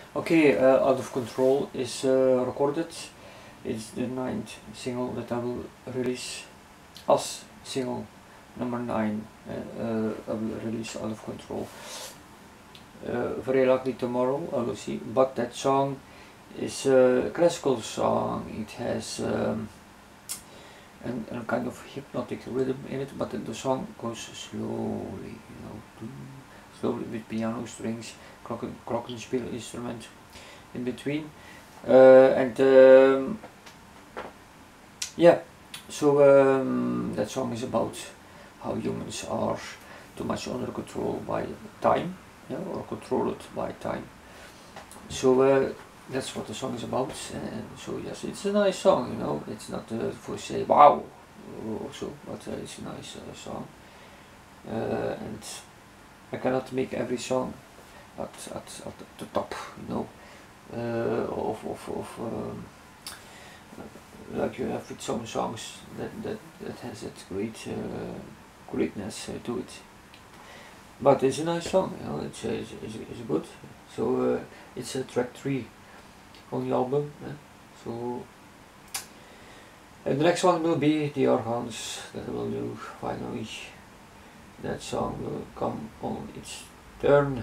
Okay, Out of Control is recorded. It's the 9th single that I will release as single number 9. I will release Out of Control. Very likely tomorrow, I will see. But that song is a classical song. It has a kind of hypnotic rhythm in it, but the song goes slowly, you know, slowly with piano strings, glockenspiel instrument in between, yeah. So that song is about how humans are too much under control by time, yeah, or controlled by time. So that's what the song is about. So yes, it's a nice song, you know. It's not for say wow or so, but it's a nice song. And I cannot make every song at the top, you know, like you have with some songs that has that greatness to it. But it's a nice song, you know. It's good. So it's track 3 on the album. So the next one will be the Organs that I will do finally. That song will come on its turn.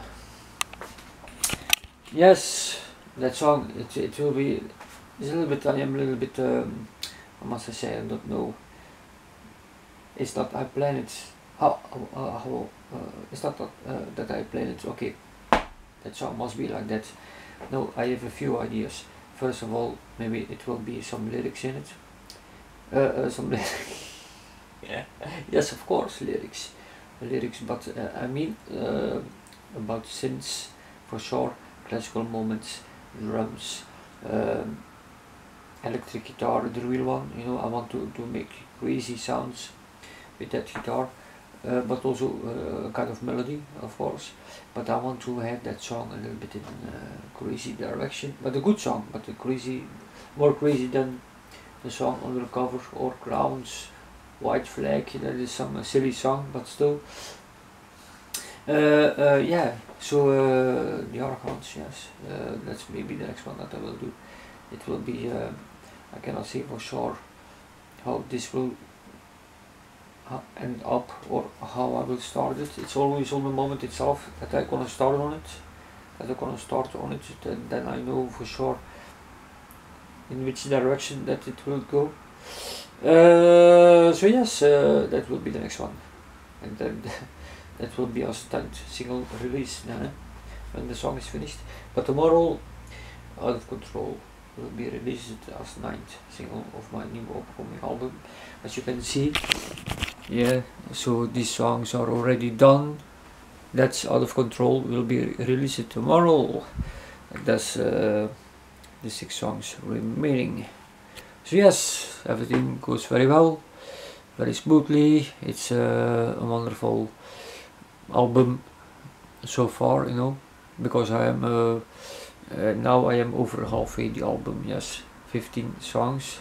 Yes, that song, it will be, it's a little bit, I am a little bit, how must I say, I don't know. It's not I plan it, it's not that I plan it, okay, that song must be like that. No, I have a few ideas. First of all, maybe it will be some lyrics in it. Some lyrics. Yeah. Yes, of course, lyrics, but I mean about synths for sure, classical moments, drums, electric guitar, the real one, you know. I want to make crazy sounds with that guitar, but also kind of melody, of course. But I want to have that song a little bit in crazy direction, but a good song, but a crazy, more crazy than the song Undercover or Grounds, White Flag. That is some silly song, but still. Yeah. So the Organs, yes. That's maybe the next one that I will do. It will be. I cannot say for sure how this will end up or how I will start it. It's always on the moment itself that I'm gonna start on it. Then I know for sure in which direction that it will go. So yes, that will be the next one, and then that will be our 10th single release when the song is finished. But tomorrow, Out of Control will be released as 9th single of my new upcoming album, as you can see. Yeah, so these songs are already done. That's Out of Control will be released tomorrow. That's the 6 songs remaining. So yes, everything goes very well, very smoothly. It's a wonderful album so far, you know, because I am now I am over halfway the album. Yes, 15 songs.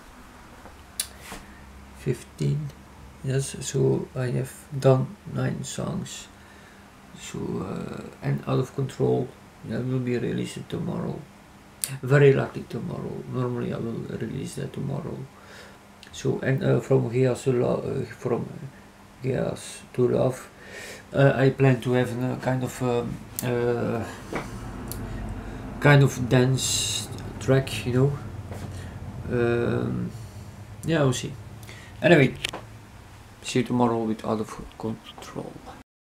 15. Yes, so I have done 9 songs. So and Out of Control, yeah, will be released tomorrow. Very likely tomorrow. Normally I will release that tomorrow. So and from Chaos to Love, I plan to have a kind of dance track, you know. Yeah, we'll see. Anyway, see you tomorrow with Out of Control.